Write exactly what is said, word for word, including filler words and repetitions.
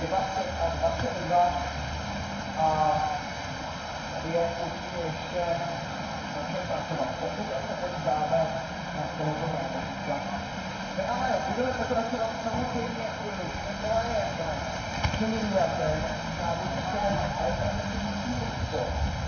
dvacet a dvacet dva a tady je určitě ještě na čem pracovat. Pokud se podíváme na tohoto závodníka. My ale budeme pokračovat samozřejmě i Nikolajem Čelůvem, závodníkem alternativní sport.